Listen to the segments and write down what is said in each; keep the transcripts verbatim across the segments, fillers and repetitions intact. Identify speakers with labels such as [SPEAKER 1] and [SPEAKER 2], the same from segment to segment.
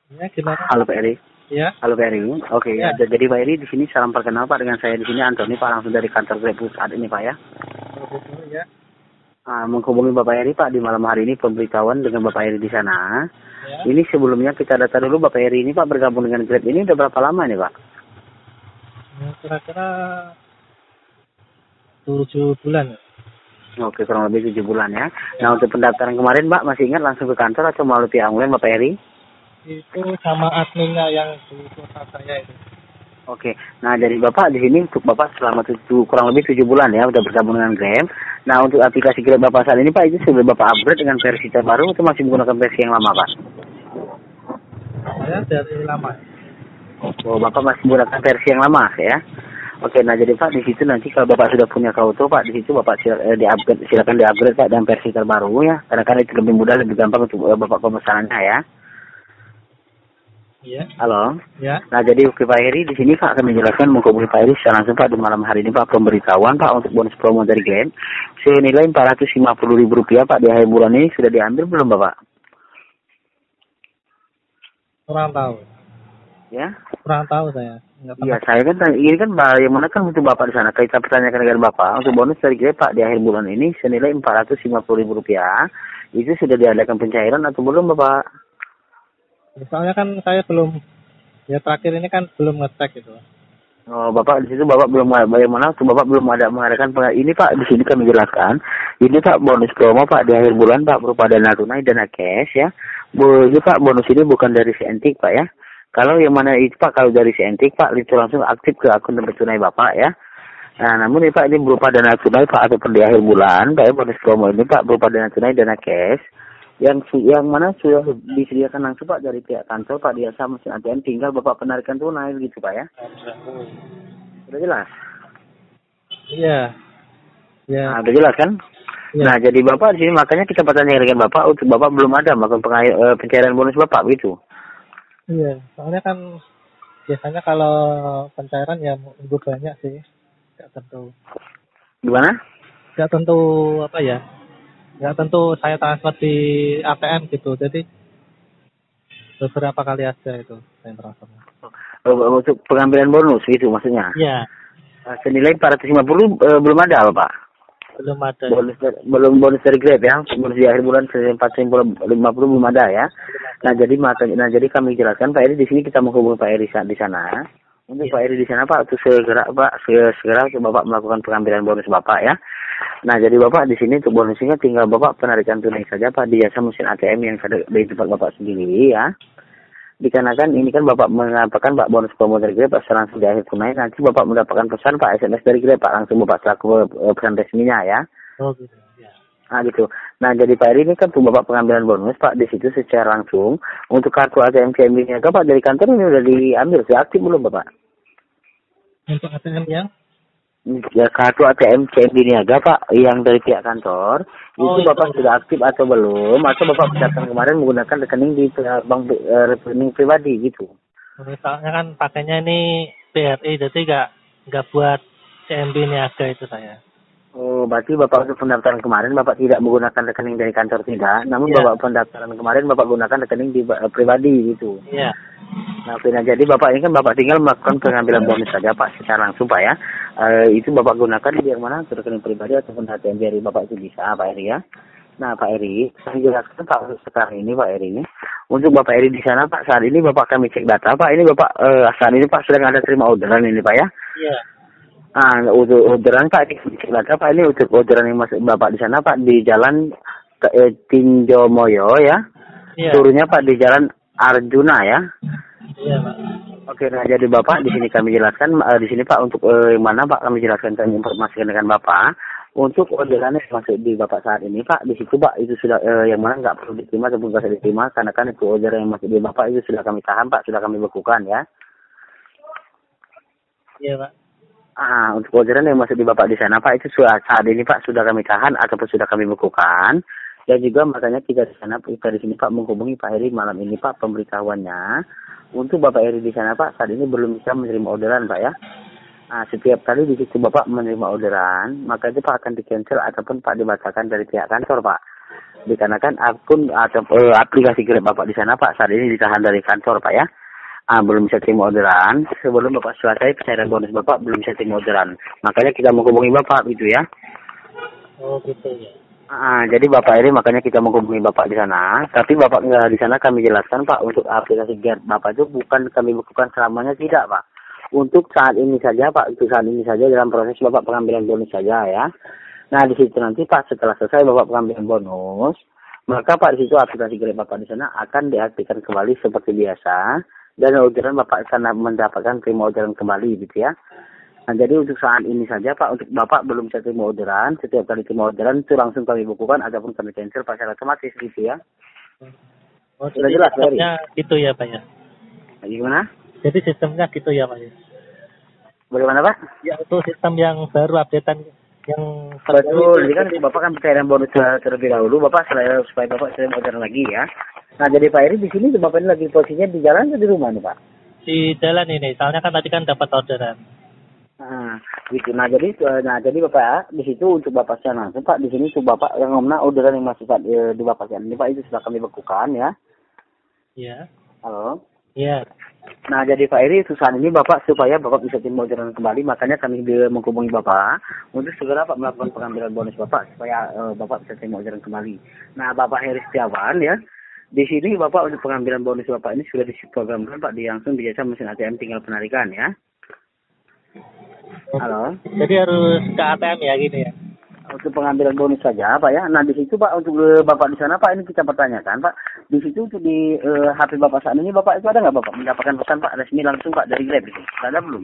[SPEAKER 1] Ya, gimana?
[SPEAKER 2] Halo Pak Eri.
[SPEAKER 1] Ya.
[SPEAKER 2] Halo Pak Eri. Oke,
[SPEAKER 1] Ya.
[SPEAKER 2] jadi Pak Eri di sini salam perkenal Pak, dengan saya di sini Antoni Pak, langsung dari kantor Grab saat ini Pak ya.
[SPEAKER 1] Oh, betul ya.
[SPEAKER 2] Ah, menghubungi Bapak Eri Pak di malam hari ini pemberitahuan dengan Bapak Eri di sana.
[SPEAKER 1] Ya.
[SPEAKER 2] Ini sebelumnya kita data dulu Bapak Eri ini Pak bergabung dengan Grab ini udah berapa lama nih Pak?
[SPEAKER 1] Ya, kira-kira tujuh bulan.
[SPEAKER 2] Oke, kurang lebih tujuh bulan ya. Nah, untuk pendaftaran kemarin Pak masih ingat langsung ke kantor atau melalui pihak online Bapak Eri?
[SPEAKER 1] Itu sama adminnya yang di kota saya itu.
[SPEAKER 2] Oke, nah dari Bapak di sini untuk Bapak selama tujuh, kurang lebih tujuh bulan ya udah bergabung dengan Grab. Nah, untuk aplikasi Grab Bapak saat ini Pak itu sudah Bapak upgrade dengan versi terbaru atau masih menggunakan versi yang lama Pak?
[SPEAKER 1] Saya dari lama.
[SPEAKER 2] Oh, Bapak masih menggunakan versi yang lama ya? Oke, nah jadi Pak di situ nanti kalau Bapak sudah punya Kauto Pak, di situ Bapak sil- eh, di upgrade, silakan di upgrade Pak dengan versi terbaru ya, karena kan itu lebih mudah, lebih gampang untuk eh, Bapak pemesanannya ya.
[SPEAKER 1] Iya.
[SPEAKER 2] Halo.
[SPEAKER 1] Ya.
[SPEAKER 2] Nah jadi oke Pak Heri di sini Pak akan menjelaskan menghubungi Pak Heri secara langsung Pak di malam hari ini Pak pemberitahuan Pak untuk bonus promo dari Grab senilai empat ratus lima puluh ribu rupiah Pak di akhir bulan ini sudah diambil belum Bapak?
[SPEAKER 1] Kurang tahu.
[SPEAKER 2] Ya?
[SPEAKER 1] Kurang tahu saya.
[SPEAKER 2] Iya saya kan ini kan bagaimana kan untuk Bapak di sana kita pertanyakan dengan Bapak untuk bonus dari Grab Pak di akhir bulan ini senilai empat ratus lima puluh ribu rupiah itu sudah diadakan pencairan atau belum Bapak?
[SPEAKER 1] Soalnya kan saya belum, ya terakhir ini kan belum ngecek gitu.
[SPEAKER 2] Oh, Bapak di situ Bapak belum bagaimana tuh Bapak belum ada mengadakan ini Pak di sini kami jelaskan. Ini Pak bonus promo Pak di akhir bulan Pak berupa dana tunai, dana cash ya. Bu, ini Pak bonus ini bukan dari Sentik Pak ya. Kalau yang mana itu Pak kalau dari Sentik Pak itu langsung aktif ke akun debit tunai Bapak ya. Nah, namun ini Pak ini berupa dana tunai Pak ataupun di akhir bulan Pak ya, bonus promo ini Pak berupa dana tunai, dana cash. Yang yang mana sudah disediakan langsung Pak dari pihak kantor Pak di jasa mesin A T M, tinggal Bapak penarikan tunai gitu Pak ya. Sudah jelas?
[SPEAKER 1] Iya. Ya.
[SPEAKER 2] Nah, udah jelas kan? Ya. Nah, jadi Bapak di sini makanya kita bertanya dengan Bapak untuk Bapak belum ada melakukan pencairan bonus Bapak gitu.
[SPEAKER 1] Iya, soalnya kan biasanya kalau pencairan ya minggu banyak sih. Enggak tentu.
[SPEAKER 2] Gimana?
[SPEAKER 1] Enggak tentu apa ya? Enggak tentu saya transfer di A T M gitu. Jadi beberapa kali aja itu saya transfer.
[SPEAKER 2] Oh, untuk pengambilan bonus gitu maksudnya?
[SPEAKER 1] Iya.
[SPEAKER 2] Senilai empat ratus lima puluh eh, belum ada Pak?
[SPEAKER 1] Belum ada.
[SPEAKER 2] Bonus belum bonus dari Grab ya? Bonus di akhir bulan empat ratus lima puluh belum ada ya? Nah jadi makanya, nah jadi kami jelaskan Pak Eri di sini kita menghubungi Pak Eri di sana. Untuk ya. Pak Eri di sana Pak untuk segera Pak segera untuk Bapak melakukan pengambilan bonus Bapak ya. Nah jadi Bapak di sini untuk bonusnya tinggal Bapak penarikan tunai saja Pak di jasa mesin A T M yang ada di tempat Bapak sendiri ya. Dikarenakan ini kan Bapak mengatakan Pak bonus promo dari Grab Pak langsung di akhir tunai, nanti Bapak mendapatkan pesan Pak S M S dari Grab Pak langsung Bapak selaku pesan resminya ya.
[SPEAKER 1] Oh gitu. Ya.
[SPEAKER 2] Nah gitu. Nah jadi Pak Eri ini kan tuh Bapak pengambilan bonus Pak di situ secara langsung untuk kartu A T M C M B-nya Pak dari kantor ini udah diambil, sudah aktif belum Bapak?
[SPEAKER 1] Untuk A T M yang?
[SPEAKER 2] Ya kartu A T M C M B Niaga Pak yang dari pihak kantor oh, itu Bapak itu. Sudah aktif atau belum? Atau Bapak datang kemarin menggunakan rekening di bank rekening pribadi gitu?
[SPEAKER 1] Misalnya kan pakainya ini B R I jadi nggak nggak buat C M B Niaga itu saya.
[SPEAKER 2] Oh, berarti Bapak untuk pendaftaran kemarin Bapak tidak menggunakan rekening dari kantor tidak, namun ya. Bapak pendaftaran kemarin Bapak gunakan rekening di uh, pribadi gitu.
[SPEAKER 1] Iya.
[SPEAKER 2] Nah, nah, jadi Bapak ini kan Bapak tinggal melakukan pengambilan bonus saja Pak secara langsung Pak ya. Uh, itu Bapak gunakan di yang mana rekening pribadi ataupun A T M dari Bapak itu bisa Pak Eri ya. Nah Pak Eri, saya jelaskan Pak sekarang ini Pak Eri ini. Untuk Bapak Eri di sana Pak saat ini Bapak kami cek data Pak, ini Bapak uh, saat ini Pak sedang ada terima orderan ini Pak ya. Iya. Ah, untuk orderan Pak, ini Pak ini untuk orderan yang masuk Bapak di sana Pak di Jalan eh, Tinjomoyo ya. Iya. Turunnya Pak di Jalan Arjuna ya. Iya Pak. Oke, nah jadi Bapak di sini kami jelaskan uh, di sini Pak untuk uh, yang mana Pak kami jelaskan kami informasikan dengan Bapak untuk orderan yang masuk di Bapak saat ini Pak di situ Pak itu sudah uh, yang mana nggak perlu diterima ataupun nggak usah diterima karena kan itu orderan yang masuk di Bapak itu sudah kami tahan Pak, sudah kami bekukan ya. Iya Pak. Ah, untuk orderan yang masuk di Bapak di sana Pak itu sudah saat ini Pak sudah kami tahan ataupun sudah kami bekukan. Dan juga makanya kita di sana kita di sini Pak menghubungi Pak Eri malam ini Pak pemberitahuannya untuk Bapak Eri di sana Pak saat ini belum bisa menerima orderan Pak ya. Nah, setiap kali di situ Bapak menerima orderan maka itu Pak akan di cancel ataupun Pak dibatalkan dari pihak kantor Pak. dikarenakan akun atau eh, aplikasi Grab Bapak di sana Pak saat ini ditahan dari kantor Pak ya. Ah, belum bisa terima orderan. Sebelum Bapak selesai pencairan bonus Bapak belum bisa terima orderan. Makanya kita menghubungi Bapak gitu ya.
[SPEAKER 1] Oh gitu ya.
[SPEAKER 2] Ah, jadi Bapak Eri makanya kita menghubungi Bapak di sana. Tapi Bapak nggak di sana kami jelaskan Pak untuk aplikasi Grab Bapak itu bukan kami bukukan selamanya tidak Pak. Untuk saat ini saja Pak, untuk saat ini saja dalam proses Bapak pengambilan bonus saja ya. Nah di situ nanti Pak setelah selesai Bapak pengambilan bonus, maka Pak di situ aplikasi Grab Bapak di sana akan diaktifkan kembali seperti biasa. Dan orderan Bapak akan mendapatkan terima orderan kembali gitu ya. Nah jadi untuk saat ini saja Pak, untuk Bapak belum bisa terima orderan, setiap kali terima orderan itu langsung kami bukukan ataupun kami cancel Pak secara otomatis gitu ya.
[SPEAKER 1] Oh,
[SPEAKER 2] Sudah
[SPEAKER 1] jadi
[SPEAKER 2] jelas Pak Eri?
[SPEAKER 1] sistemnya gitu ya Pak ya.
[SPEAKER 2] Nah, gimana?
[SPEAKER 1] Jadi sistemnya gitu ya Pak ya.
[SPEAKER 2] Bagaimana Pak?
[SPEAKER 1] Ya itu sistem yang baru updatean yang
[SPEAKER 2] Betul, jadi kan Bapak kan pencairan bonus terlebih dahulu, Bapak supaya, supaya Bapak sering orderan lagi ya. Nah jadi Pak Eri di sini Bapak ini lagi posisinya di jalan atau di rumah nih Pak?
[SPEAKER 1] Di jalan ini, soalnya kan tadi kan dapat orderan.
[SPEAKER 2] Nah, gitu. Nah jadi, nah jadi Bapak di situ untuk Bapak secara langsung Pak di sini untuk Bapak yang ngomongnya orderan yang masih Pak, e, di Bapak ini Pak itu sudah kami bekukan ya.
[SPEAKER 1] Iya.
[SPEAKER 2] Halo.
[SPEAKER 1] Iya.
[SPEAKER 2] Nah jadi Pak Eri saat ini Bapak supaya Bapak bisa terima orderan kembali makanya kami menghubungi Bapak untuk segera Pak melakukan pengambilan bonus Bapak supaya e, Bapak bisa terima orderan kembali. Nah Bapak Heri Setiawan ya. Di sini Bapak untuk pengambilan bonus Bapak ini sudah diprogramkan Pak di langsung di jasa mesin A T M tinggal penarikan ya. Halo.
[SPEAKER 1] Jadi harus ke A T M ya gini ya.
[SPEAKER 2] Untuk pengambilan bonus saja Pak ya. Nah di situ Pak untuk uh, Bapak di sana Pak ini kita pertanyakan Pak. Di situ untuk di uh, H P Bapak saat ini Bapak itu ada nggak Bapak mendapatkan pesan Pak resmi langsung Pak dari Grab itu? Ada belum?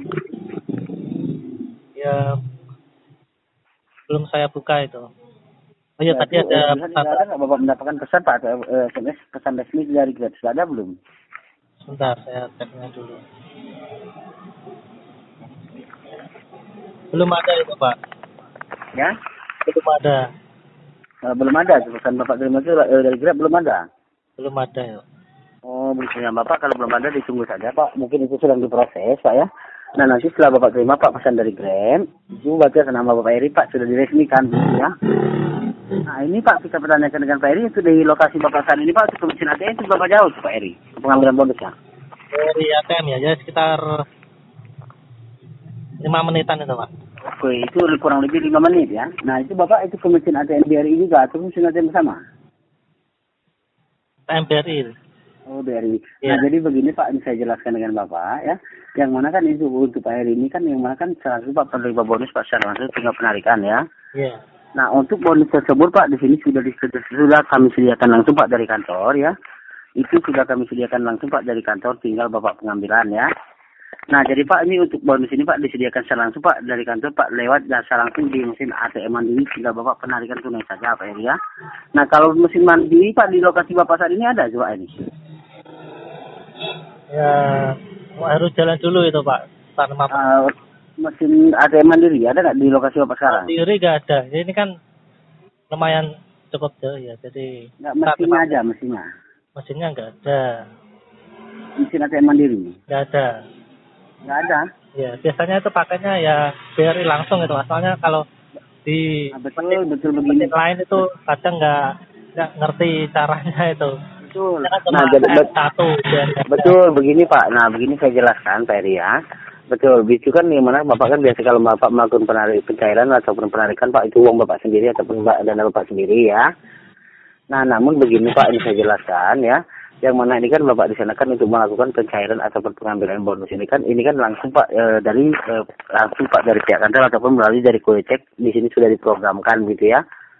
[SPEAKER 1] Ya belum saya buka itu. Oh iya
[SPEAKER 2] Ya,
[SPEAKER 1] tadi
[SPEAKER 2] itu,
[SPEAKER 1] ada
[SPEAKER 2] uh,
[SPEAKER 1] pesan.
[SPEAKER 2] ada nggak Bapak mendapatkan pesan Pak atau uh, S M S pesan resmi dari Grab? Sudah ada belum?
[SPEAKER 1] Sebentar saya ceknya dulu. Belum ada itu Pak.
[SPEAKER 2] Ya?
[SPEAKER 1] Belum ada.
[SPEAKER 2] Uh, belum ada pesan Bapak terima itu uh, dari Grab belum ada.
[SPEAKER 1] Belum ada ya.
[SPEAKER 2] Oh, misalnya Bapak kalau belum ada ditunggu saja Pak. Mungkin itu sedang diproses Pak ya. Nah nanti setelah Bapak terima Pak pesan dari Grab, itu berarti atas nama Bapak Eri Pak sudah diresmikan gitu ya. Nah ini Pak kita pertanyakan dengan Pak Eri itu di lokasi Bapak saat ini Pak untuk mesin A T M itu berapa jauh Pak Eri pengambilan bonusnya?
[SPEAKER 1] Dari A T M ya, jadi sekitar lima menitan itu Pak.
[SPEAKER 2] Oke itu kurang lebih lima menit ya. Nah itu Bapak itu ke mesin A T M B R I juga atau mesin A T M sama?
[SPEAKER 1] M B R I.
[SPEAKER 2] Oh B R I.
[SPEAKER 1] Ya.
[SPEAKER 2] Nah jadi begini Pak, ini saya jelaskan dengan Bapak ya. Yang mana kan itu untuk Pak Eri ini kan yang mana kan selalu Pak penerima bonus Pak secara langsung tinggal penarikan ya.
[SPEAKER 1] Iya.
[SPEAKER 2] Nah untuk bonus tersebut Pak di sini sudah sudah kami sediakan langsung Pak dari kantor ya. Itu sudah kami sediakan langsung Pak dari kantor, tinggal Bapak pengambilan ya. Nah jadi Pak ini untuk bonus ini Pak disediakan secara langsung Pak dari kantor Pak lewat jasa langsung di mesin A T M mandiri, tinggal Bapak penarikan tunai saja Pak Eri ya. Nah kalau mesin mandiri Pak di lokasi Bapak saat ini ada coba ini?
[SPEAKER 1] Ya harus jalan dulu itu Pak. Tanpa
[SPEAKER 2] Uh, mesin A T M mandiri ada nggak di lokasi Bapak sekarang?
[SPEAKER 1] mandiri nggak ada. Ini kan lumayan cukup jauh ya. Jadi
[SPEAKER 2] Nggak, mesinnya aja mesinnya.
[SPEAKER 1] mesinnya nggak ada.
[SPEAKER 2] Mesin A T M mandiri?
[SPEAKER 1] Nggak ada.
[SPEAKER 2] Nggak ada.
[SPEAKER 1] Ya biasanya itu pakainya ya B R I langsung itu Mas. Soalnya kalau di
[SPEAKER 2] Nah, betul betul begini.
[SPEAKER 1] mesin lain itu kadang nggak nggak ngerti caranya itu.
[SPEAKER 2] Betul.
[SPEAKER 1] Kan
[SPEAKER 2] Nah jadi bet,
[SPEAKER 1] satu B R I.
[SPEAKER 2] betul begini Pak. Nah begini saya jelaskan Pak Eri ya. Betul, itu kan yang mana Bapak kan biasa kalau Bapak melakukan penarik pencairan ataupun penarikan Pak itu uang Bapak sendiri ataupun dana Bapak sendiri ya. Nah namun begini Pak ini saya jelaskan ya. Yang mana ini kan Bapak disanakan untuk melakukan pencairan ataupun pengambilan bonus ini kan ini kan langsung Pak e, dari e, langsung Pak dari pihak kantor ataupun melalui dari Gojek di sini sudah diprogramkan gitu ya.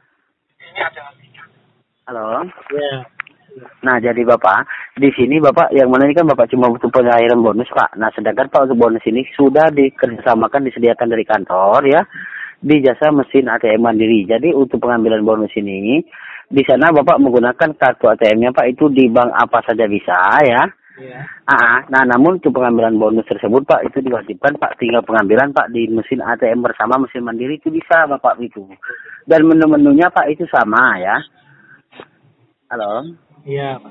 [SPEAKER 2] Halo.
[SPEAKER 1] Ya.
[SPEAKER 2] Nah jadi Bapak di sini Bapak yang mana ini kan Bapak cuma butuh pencairan bonus Pak. Nah sedangkan Pak untuk bonus ini sudah dikerjasamakan disediakan dari kantor ya di jasa mesin A T M mandiri. Jadi untuk pengambilan bonus ini di sana Bapak menggunakan kartu A T M-nya Pak itu di bank apa saja bisa ya.
[SPEAKER 1] Iya.
[SPEAKER 2] Ah, nah namun untuk pengambilan bonus tersebut Pak itu diwajibkan Pak tinggal pengambilan Pak di mesin A T M bersama mesin mandiri itu bisa Bapak itu. Dan menu-menunya Pak itu sama ya. Halo.
[SPEAKER 1] Iya.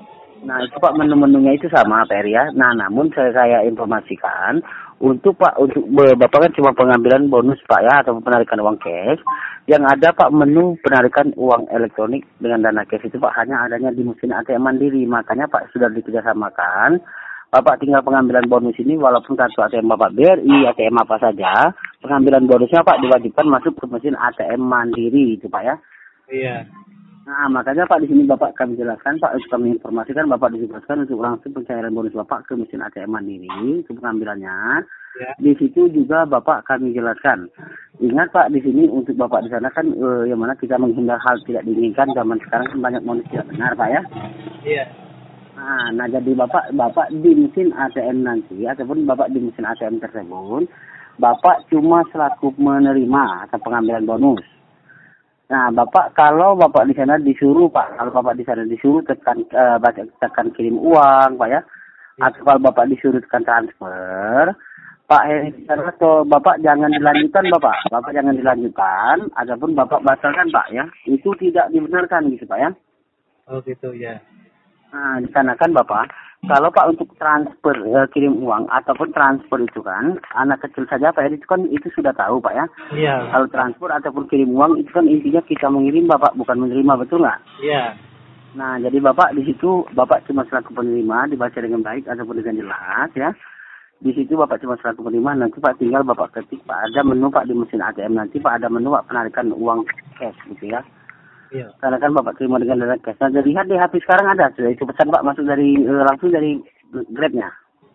[SPEAKER 2] Nah itu Pak menu-menunya itu sama Pak Eri ya. Nah namun saya, saya informasikan untuk Pak untuk be- Bapak kan cuma pengambilan bonus Pak ya atau penarikan uang cash. Yang ada Pak menu penarikan uang elektronik dengan dana cash itu Pak hanya adanya di mesin A T M Mandiri. Makanya Pak sudah dikerjasamakan. Bapak tinggal pengambilan bonus ini walaupun kartu A T M Bapak B R I, A T M apa saja, pengambilan bonusnya Pak diwajibkan masuk ke mesin A T M Mandiri itu Pak ya.
[SPEAKER 1] Iya.
[SPEAKER 2] Nah, makanya Pak di sini Bapak kami jelaskan, Pak untuk kami informasikan Bapak ditugaskan untuk langsung pencairan bonus Bapak ke mesin A T M Mandiri untuk pengambilannya.
[SPEAKER 1] Ya.
[SPEAKER 2] Di situ juga Bapak kami jelaskan. Ingat Pak di sini untuk Bapak di sana kan eh, yang mana kita menghindar hal tidak diinginkan zaman sekarang kan banyak bonus tidak benar Pak ya.
[SPEAKER 1] Iya.
[SPEAKER 2] Nah, nah jadi Bapak Bapak di mesin A T M nanti ataupun Bapak di mesin A T M tersebut Bapak cuma selaku menerima atau pengambilan bonus. Nah, Bapak kalau Bapak di sana disuruh Pak, kalau Bapak di sana disuruh tekan uh, baca tekan kirim uang Pak ya, atau kalau Bapak disuruh tekan transfer, Pak Heri atau Bapak jangan dilanjutkan Bapak, Bapak jangan dilanjutkan, ataupun Bapak batalkan Pak ya, itu tidak dibenarkan gitu Pak ya.
[SPEAKER 1] Oh gitu ya.
[SPEAKER 2] Nah, dikarenakan Bapak, kalau Pak untuk transfer eh, kirim uang ataupun transfer itu kan anak kecil saja Pak ya, itu kan itu sudah tahu Pak ya.
[SPEAKER 1] Iya.
[SPEAKER 2] Kalau transfer ataupun kirim uang itu kan intinya kita mengirim Bapak bukan menerima, betul nggak?
[SPEAKER 1] Iya.
[SPEAKER 2] Nah jadi Bapak di situ Bapak cuma selaku penerima dibaca dengan baik ataupun dengan jelas ya. Di situ Bapak cuma selaku penerima, nanti Pak tinggal Bapak ketik Pak ada menu Pak di mesin A T M nanti Pak ada menu Pak penarikan uang cash gitu ya.
[SPEAKER 1] Iya.
[SPEAKER 2] Karena kan Bapak terima dengan dana cash. Nah, jadi lihat di H P sekarang ada sudah itu pesan Pak masuk dari eh, langsung dari Grab-nya.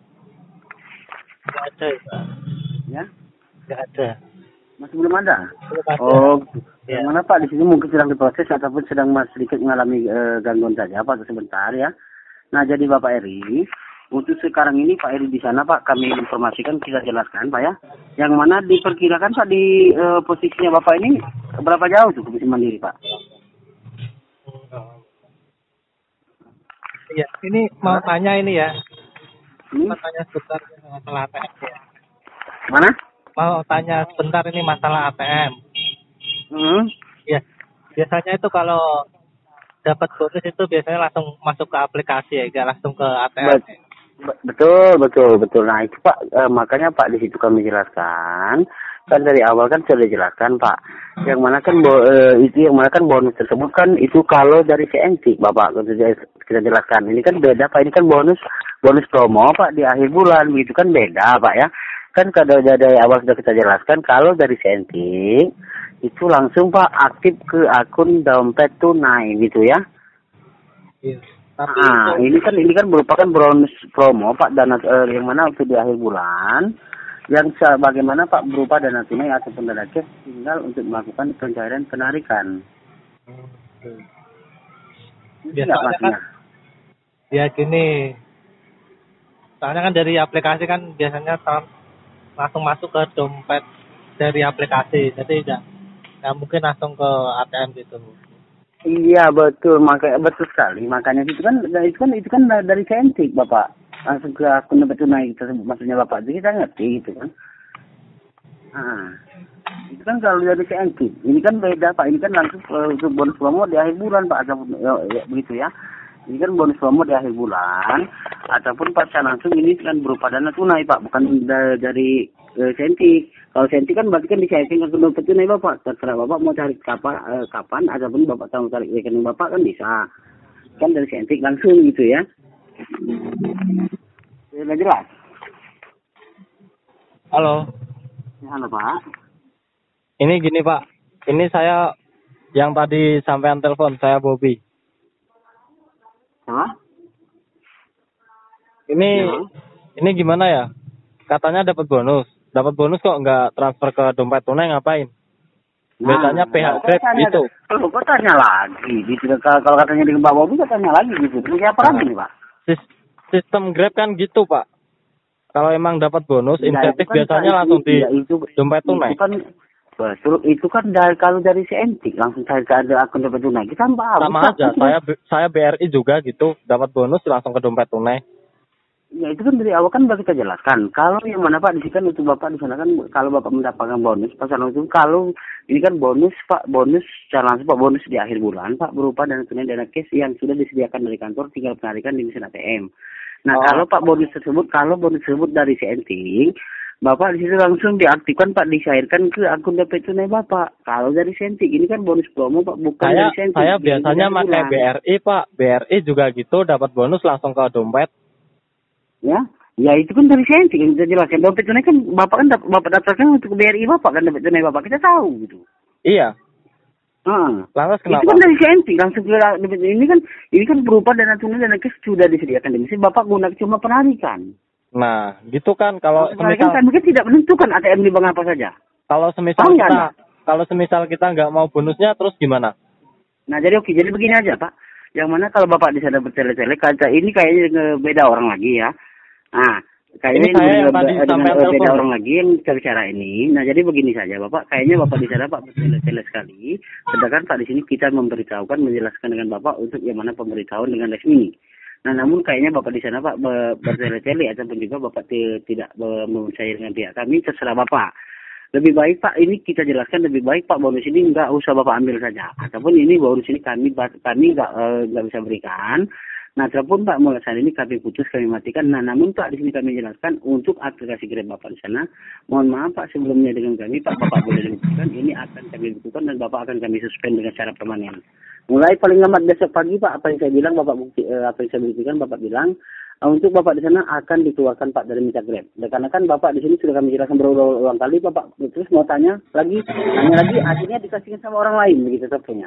[SPEAKER 1] Nggak ada Pak.
[SPEAKER 2] Ya?
[SPEAKER 1] Nggak ada.
[SPEAKER 2] Masih belum ada.
[SPEAKER 1] Belum ada.
[SPEAKER 2] Oh,
[SPEAKER 1] Ya.
[SPEAKER 2] yang mana Pak di sini mungkin sedang diproses ataupun sedang mas- sedikit mengalami eh, gangguan saja Pak sebentar ya. Nah, jadi Bapak Eri, untuk sekarang ini Pak Eri di sana Pak kami informasikan kita jelaskan Pak ya. Yang mana diperkirakan Pak di eh, posisinya Bapak ini berapa jauh tuh ke mesin Mandiri Pak?
[SPEAKER 1] Iya, ini mau tanya ini ya.
[SPEAKER 2] Hmm?
[SPEAKER 1] Mau tanya sebentar masalah A T M ya.
[SPEAKER 2] Mana?
[SPEAKER 1] Mau tanya sebentar ini masalah A T M.
[SPEAKER 2] Hmm?
[SPEAKER 1] Ya, biasanya itu kalau dapat bonus itu biasanya langsung masuk ke aplikasi ya, nggak langsung ke A T M.
[SPEAKER 2] Bet- be- betul, betul, betul. Nah itu Pak, eh, makanya Pak di situ kami jelaskan. Kan dari awal kan sudah dijelaskan Pak. Yang mana kan bo- eh, itu yang mana kan bonus tersebut kan itu kalau dari C N T Bapak kita jelaskan. Ini kan beda Pak. Ini kan bonus bonus promo Pak di akhir bulan begitu kan beda Pak ya. Kan kalau dari awal sudah kita jelaskan kalau dari C N T itu langsung Pak aktif ke akun dompet tunai gitu ya.
[SPEAKER 1] Iya. Tapi
[SPEAKER 2] Nah,
[SPEAKER 1] itu,
[SPEAKER 2] ini kan ini kan merupakan bonus promo Pak dana eh, yang mana untuk di akhir bulan yang bagaimana Pak berupa dana tunai ataupun dana cash tinggal untuk melakukan pencairan penarikan. Ini
[SPEAKER 1] biasanya
[SPEAKER 2] nggak
[SPEAKER 1] kan
[SPEAKER 2] pastinya.
[SPEAKER 1] ya gini. Soalnya kan dari aplikasi kan biasanya tra- langsung masuk ke dompet dari aplikasi. Jadi nggak nggak mungkin langsung ke A T M gitu.
[SPEAKER 2] Iya betul, makanya betul sekali. Makanya itu kan itu kan itu kan dari C N T Bapak langsung ke akun dompet tunai tersebut maksudnya Bapak. Jadi kita ngerti gitu kan. Nah, itu kan kalau dari C N T, ini kan beda Pak. Ini kan langsung uh, untuk bonus promo di akhir bulan Pak, ataupun ya, ya, begitu ya. Ini kan bonus promo di akhir bulan, ataupun Pak secara langsung ini kan berupa dana tunai Pak, bukan da- dari uh, C N T. Kalau C N T kan berarti kan dicairin ke dompet tunai Bapak. Terserah Bapak mau cari kapan, uh, kapan, ataupun Bapak mau cari rekening Bapak kan bisa. Kan dari C N T langsung gitu ya. Sudah jelas?
[SPEAKER 1] Halo.
[SPEAKER 2] Ya, halo Pak.
[SPEAKER 1] Ini gini Pak. Ini saya yang tadi sampean telepon, saya Bobby.
[SPEAKER 2] Apa?
[SPEAKER 1] Ini
[SPEAKER 2] Ya.
[SPEAKER 1] ini gimana ya? Katanya dapat bonus. Dapat bonus kok nggak transfer ke dompet tunai ngapain? Biasanya P H
[SPEAKER 2] nah,
[SPEAKER 1] Grab
[SPEAKER 2] tanya-
[SPEAKER 1] gitu.
[SPEAKER 2] Kalau kok tanya lagi, gitu. Kalau, kalau katanya dengan Pak Bobi, tanya lagi gitu. Terus apa lagi nih Pak?
[SPEAKER 1] Sis- Sistem Grab kan gitu Pak. Kalau emang dapat bonus,
[SPEAKER 2] Ya,
[SPEAKER 1] insentif
[SPEAKER 2] itu kan-
[SPEAKER 1] biasanya
[SPEAKER 2] itu-
[SPEAKER 1] langsung di
[SPEAKER 2] ya, itu,
[SPEAKER 1] dompet tunai.
[SPEAKER 2] Itu kan betul. Itu kan dari kalau dari C N T langsung saya ada akun dompet tunai. Kita paham.
[SPEAKER 1] Sama aja. Saya B- saya B R I juga gitu, dapat bonus langsung ke dompet tunai.
[SPEAKER 2] Ya itu kan dari awal kan sudah kita jelaskan. Kalau yang mana Pak, di sini kan untuk Bapak di sana kan kalau Bapak mendapatkan bonus pasangan itu, kalau ini kan bonus Pak, bonus secara langsung Pak, bonus di akhir bulan Pak berupa dana tunai dana cash yang sudah disediakan dari kantor, tinggal penarikan di mesin A T M. Nah oh. kalau Pak bonus tersebut, kalau bonus tersebut dari Senting, Bapak di situ langsung diaktifkan Pak, dicairkan ke akun D P tunai Bapak. Kalau dari Senting ini kan bonus promo Pak, bukan
[SPEAKER 3] saya,
[SPEAKER 2] dari Senting.
[SPEAKER 3] Saya biasanya pakai B R I Pak, B R I juga gitu dapat bonus langsung ke dompet.
[SPEAKER 2] Ya, ya itu kan dari Senting yang kita jelaskan. Dompet tunai kan Bapak kan Bapak daftarkan untuk B R I Bapak kan, dompet tunai Bapak kita tahu gitu.
[SPEAKER 3] Iya.
[SPEAKER 2] Ah,
[SPEAKER 3] lantas kenapa?
[SPEAKER 2] Itu kan dari Senting langsung ke ini kan ini kan berupa dana tunai dana cash sudah disediakan di mesin, Bapak gunakan cuma penarikan.
[SPEAKER 3] Nah, gitu kan kalau
[SPEAKER 2] nah, semisal kami kan tidak menentukan A T M di bank apa saja.
[SPEAKER 3] Kalau semisal oh, kita ya, kalau semisal kita nggak mau bonusnya terus gimana?
[SPEAKER 2] Nah, jadi oke, jadi begini aja, Pak. Yang mana kalau Bapak di sana bertele-tele, kaca ini kayaknya beda orang lagi ya. Nah, kayaknya ini saya yang tadi dengan beda orang lagi yang bicara ini. Nah, jadi begini saja, Bapak. Kayaknya Bapak di sana Pak bertele-tele sekali. Sedangkan Pak di sini kita memberitahukan, menjelaskan dengan Bapak untuk yang mana pemberitahuan dengan resmi. Nah, namun kayaknya Bapak di sana Pak bertele-tele ataupun juga Bapak tidak mempercayai dengan pihak kami, terserah Bapak. Lebih baik Pak, ini kita jelaskan lebih baik Pak, bonus ini nggak usah Bapak ambil saja. Ataupun ini bonus ini kami kami nggak nggak bisa berikan. Nah, telepon Pak, mulai saat ini kami putus, kami matikan. Nah, namun Pak, di sini kami jelaskan untuk aplikasi Grab Bapak di sana. Mohon maaf Pak, sebelumnya dengan kami, Pak, Bapak boleh dibuktikan. Ini akan kami buktikan dan Bapak akan kami suspend dengan secara permanen. Mulai paling lambat besok pagi Pak, apa yang saya bilang Bapak bukti, eh, apa yang saya buktikan Bapak bilang. Uh, untuk Bapak di sana akan dikeluarkan Pak dari mitra Grab. Dan karena kan Bapak di sini sudah kami jelaskan berulang-ulang kali, Bapak terus mau tanya lagi, tanya lagi, akhirnya dikasihkan sama orang lain begitu teleponnya.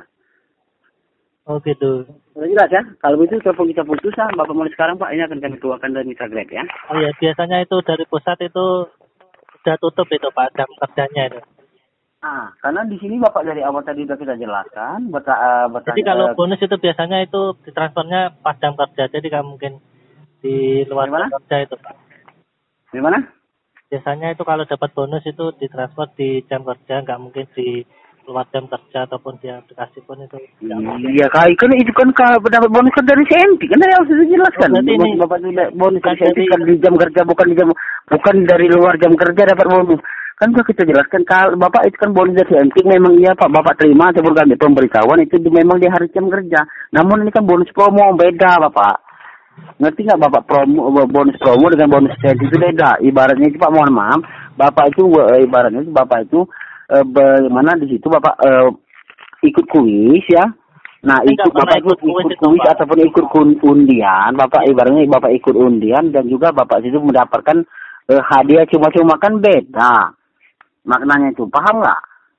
[SPEAKER 1] Oh gitu.
[SPEAKER 2] Sudah jelas ya? Kalau begitu telepon kita putus ya, Bapak mulai sekarang Pak, ini akan kami keluarkan dari mitra Grab ya.
[SPEAKER 1] Oh iya, biasanya itu dari pusat itu sudah tutup itu Pak, jam kerjanya itu.
[SPEAKER 2] Ah, karena di sini Bapak dari awal tadi sudah kita jelaskan. Beta, uh, beta,
[SPEAKER 1] jadi kalau
[SPEAKER 2] uh,
[SPEAKER 1] bonus itu biasanya itu ditransfernya pas jam kerja, jadi nggak mungkin di luar jam kerja itu Pak.
[SPEAKER 2] Di mana?
[SPEAKER 1] Biasanya itu kalau dapat bonus itu ditransfer di jam kerja, nggak mungkin di luar jam kerja ataupun di aplikasi pun itu.
[SPEAKER 2] Iya, kai kan itu kan kalau dapat bonus kan dari Senting, kan dari awal sudah jelaskan. Oh, ini Bapak sudah bonus dari Senting kan di jam kerja, bukan di jam, bukan dari luar jam kerja dapat bonus. Kan sudah kita jelaskan kalau Bapak itu kan bonus dari Senting, memang iya Pak, Bapak terima ataupun kami pemberitahuan itu memang di hari jam kerja. Namun ini kan bonus promo, beda Bapak. Ngerti nggak Bapak, promo bonus promo dengan bonus Senting itu beda. Ibaratnya itu Pak, mohon maaf, Bapak itu ibaratnya itu Bapak itu eh, bagaimana di situ Bapak eh, ikut kuis ya. Nah, ikut Bapak ikut ikut kuis ataupun ikut undian, Bapak ibaratnya Bapak ikut undian dan juga Bapak itu mendapatkan eh, hadiah cuma-cuma, kan beda. Maknanya itu, paham nggak?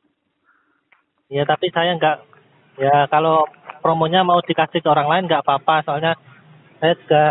[SPEAKER 1] Ya, tapi saya nggak, ya kalau promonya mau dikasih ke orang lain nggak apa-apa, soalnya saya juga.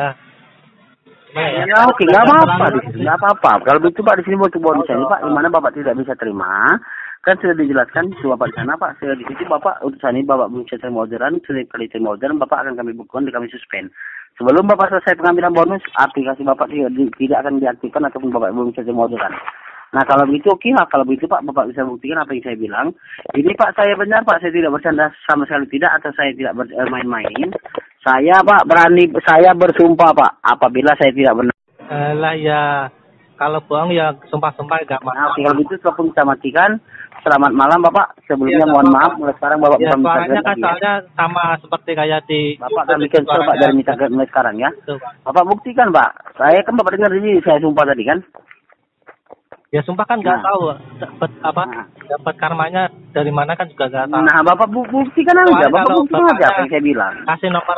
[SPEAKER 2] Ya, ya oke, nggak apa-apa di sini, nggak apa-apa. Kalau begitu Pak di sini mau coba bonus ini Pak, di mana Bapak tidak bisa terima, kan sudah dijelaskan cuma Bapak di sana Pak. Sudah di situ Bapak utusan ini Bapak belum bisa terima orderan, sudah kali terima orderan Bapak akan kami bukukan, kami suspend. Sebelum Bapak selesai pengambilan bonus, aplikasi Bapak tidak, tidak akan diaktifkan ataupun Bapak belum bisa terima orderan. Nah, kalau begitu oke lah. Kalau begitu Pak, Bapak bisa buktikan apa yang saya bilang. Ini Pak, saya benar Pak, saya tidak bercanda sama sekali tidak, atau saya tidak bermain-main. Saya Pak berani, saya bersumpah Pak, apabila saya tidak benar.
[SPEAKER 1] Eh, lah ya, kalau bohong ya sumpah-sumpah enggak masalah.
[SPEAKER 2] Nah, kalau begitu telepon kita matikan. Selamat malam Bapak. Sebelumnya ya, mohon maaf, mulai sekarang Bapak
[SPEAKER 1] ya,
[SPEAKER 2] bukan minta
[SPEAKER 1] soalnya kan
[SPEAKER 2] ya.
[SPEAKER 1] soalnya sama seperti kayak di
[SPEAKER 2] Bapak akan bikin surat Pak dari minta mulai sekarang ya. Itu, Pak. Bapak buktikan Pak. Saya kan Bapak dengar ini, saya sumpah tadi kan.
[SPEAKER 1] Ya sumpah kan nggak
[SPEAKER 2] nah.
[SPEAKER 1] tahu dapat apa nah. dapat karmanya dari mana kan juga nggak tahu.
[SPEAKER 2] Nah Bapak buktikan aja, Bapak buktikan aja apa yang saya bilang.
[SPEAKER 1] Kasih nomor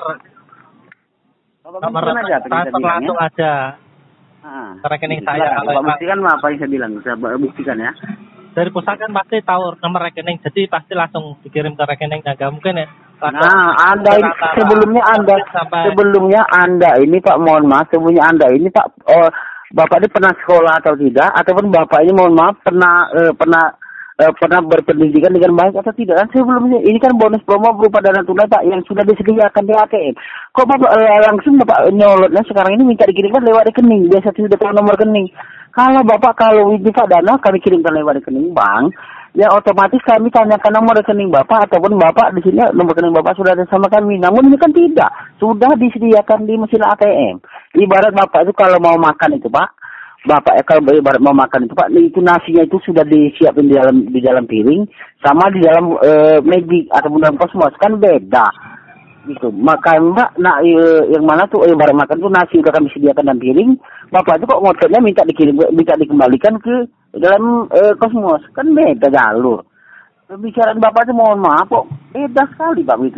[SPEAKER 2] Bapak
[SPEAKER 1] nomor
[SPEAKER 2] aja,
[SPEAKER 1] transfer langsung ya? Aja.
[SPEAKER 2] Nah,
[SPEAKER 1] ke rekening saya.
[SPEAKER 2] Kalau Bapak buktikan apa yang saya bilang, saya buktikan ya.
[SPEAKER 1] Dari pusat kan pasti tahu nomor rekening, jadi pasti langsung dikirim ke rekeningnya, nggak mungkin ya.
[SPEAKER 2] Nah, Anda ini sebelumnya Anda sampai... sebelumnya Anda ini Pak, mohon maaf, sebelumnya Anda ini Pak, oh, Bapak ini pernah sekolah atau tidak, ataupun Bapak ini mohon maaf pernah eh, pernah eh, pernah berpendidikan dengan baik atau tidak? Kan sebelumnya ini kan bonus promo berupa dana tunai Pak yang sudah disediakan di A T M. Kok Bapak eh, langsung Bapak nyolotnya sekarang ini minta dikirimkan lewat rekening? Biasa sudah tahu nomor rekening. Kalau Bapak kalau ini Pak dana kami kirimkan lewat rekening bank, ya otomatis kami tanyakan nomor rekening Bapak ataupun Bapak di sini nomor rekening Bapak sudah ada sama kami. Namun ini kan tidak, sudah disediakan di mesin A T M. Ibarat Bapak itu kalau mau makan itu Pak, Bapak ya kalau ibarat mau makan itu Pak, itu nasinya itu sudah disiapin di dalam di dalam piring sama di dalam e, Magic ataupun dalam Cosmos kan beda. Gitu. Makan Mbak, nah e, yang mana tuh e, barang makan tuh nasi udah kami sediakan dalam piring, Bapak itu kok ngototnya minta dikirim minta dikembalikan ke dalam e, Cosmos, kan beda jalur. Pembicaraan Bapak itu mohon maaf kok beda sekali Pak itu.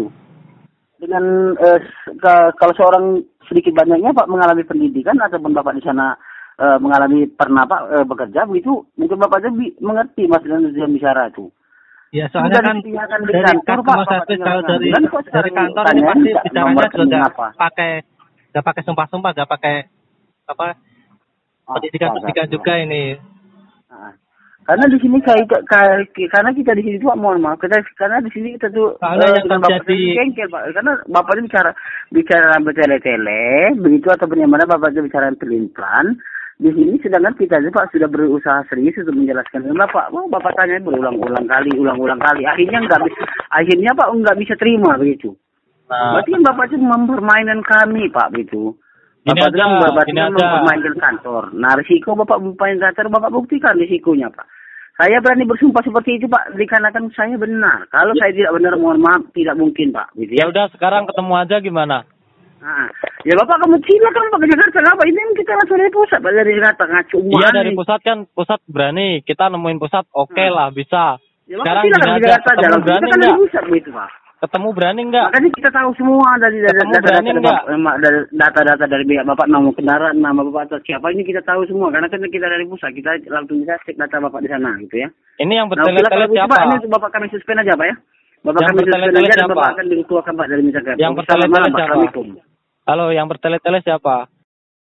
[SPEAKER 2] Dengan e, ke, kalau seorang sedikit banyaknya Pak mengalami pendidikan ataupun Bapak di sana e, mengalami pernah Pak e, bekerja begitu, mungkin Bapak aja bi- mengerti Mas dengan tujuan bicara itu.
[SPEAKER 1] Ya soalnya kan
[SPEAKER 2] di
[SPEAKER 1] dari
[SPEAKER 2] kantor,
[SPEAKER 1] customer
[SPEAKER 2] Pak,
[SPEAKER 1] service kalau
[SPEAKER 2] Bapak
[SPEAKER 1] dari
[SPEAKER 2] tinggal,
[SPEAKER 1] dari kantor ini
[SPEAKER 2] tanya,
[SPEAKER 1] pasti
[SPEAKER 2] minta
[SPEAKER 1] bicaranya
[SPEAKER 2] nomor
[SPEAKER 1] juga
[SPEAKER 2] rekening
[SPEAKER 1] nggak
[SPEAKER 2] apa.
[SPEAKER 1] pakai nggak pakai sumpah-sumpah, nggak pakai apa
[SPEAKER 2] Ah,
[SPEAKER 1] pendidikan-pendidikan
[SPEAKER 2] ah,
[SPEAKER 1] juga ini.
[SPEAKER 2] ah. Karena di sini kayak kayak- karena kita di sini tuh mohon maaf kita karena di sini kita tuh
[SPEAKER 1] Soalnya
[SPEAKER 2] eh,
[SPEAKER 1] yang
[SPEAKER 2] dengan Bapak
[SPEAKER 1] terjadi-
[SPEAKER 2] itu jengkel Pak, karena Bapak itu bicara bicara bertele-tele begitu atau bagaimana Bapak itu bicara pelin-pelan di sini, sedangkan kita itu Pak sudah berusaha serius untuk menjelaskan dengan Bapak. Wah, Bapak tanya berulang-ulang kali, ulang-ulang kali, akhirnya nggak bisa, akhirnya Pak nggak bisa terima begitu.
[SPEAKER 1] Nah,
[SPEAKER 2] Berarti kan Bapak itu mempermainkan kami Pak begitu.
[SPEAKER 1] Ini
[SPEAKER 2] Bapak itu kan
[SPEAKER 1] ada-
[SPEAKER 2] Bapak itu
[SPEAKER 1] ini
[SPEAKER 2] kan
[SPEAKER 1] ada-
[SPEAKER 2] mempermainkan kantor. Nah risiko Bapak mempermainkan kantor, Bapak buktikan risikonya Pak. Saya berani bersumpah seperti itu Pak, dikarenakan saya benar. Kalau saya tidak benar, mohon maaf, tidak mungkin Pak. Gitu
[SPEAKER 3] Ya
[SPEAKER 2] ya.
[SPEAKER 3] udah sekarang ketemu aja gimana?
[SPEAKER 2] Nah, ya Bapak kamu silakan Pak ke Jakarta apa? Ini kan kita langsung dari pusat Pak, dari Jakarta ngacu.
[SPEAKER 3] Iya dari pusat kan, pusat berani. Kita nemuin pusat, oke
[SPEAKER 2] Hmm.
[SPEAKER 3] lah bisa.
[SPEAKER 2] Ya Bapak
[SPEAKER 3] Sekarang
[SPEAKER 2] silakan
[SPEAKER 3] gini
[SPEAKER 2] ke
[SPEAKER 3] aja,
[SPEAKER 2] Jakarta
[SPEAKER 3] ketemu
[SPEAKER 2] jalan.
[SPEAKER 3] berani
[SPEAKER 2] Kita kan dari
[SPEAKER 3] nggak?
[SPEAKER 2] pusat begitu Pak.
[SPEAKER 3] Ketemu berani nggak?
[SPEAKER 2] Makanya kita tahu semua dari dari
[SPEAKER 3] Ketemu
[SPEAKER 2] data-data
[SPEAKER 3] berani
[SPEAKER 2] dari
[SPEAKER 3] nggak?
[SPEAKER 2] Bapak- eh, dari data-data dari pihak Bapak, nama kendaraan, nama Bapak atau siapa ini kita tahu semua karena kan kita dari pusat, kita langsung bisa cek data Bapak di sana gitu ya.
[SPEAKER 3] Ini yang
[SPEAKER 2] Nah, oke lah,
[SPEAKER 3] bertele-tele
[SPEAKER 2] kalau gitu,
[SPEAKER 3] siapa?
[SPEAKER 2] Pak, ini Bapak kami suspend aja Pak ya. Bapak
[SPEAKER 3] Yang
[SPEAKER 2] kami suspend
[SPEAKER 3] bertele-tele
[SPEAKER 2] aja dan
[SPEAKER 3] siapa?
[SPEAKER 2] Bapak akan dikeluarkan Pak dari Misalkan.
[SPEAKER 3] Yang bertele-tele siapa?
[SPEAKER 2] Assalamualaikum.
[SPEAKER 3] Halo, yang bertele-tele siapa?